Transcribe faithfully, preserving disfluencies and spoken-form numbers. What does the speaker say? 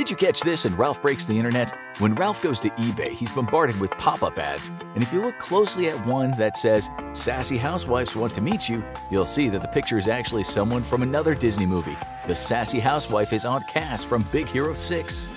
Did you catch this in Ralph Breaks the Internet? When Ralph goes to eBay, he's bombarded with pop-up ads. And if you look closely at one that says, "Sassy housewives want to meet you," you'll see that the picture is actually someone from another Disney movie. The sassy housewife is Aunt Cass from Big Hero six.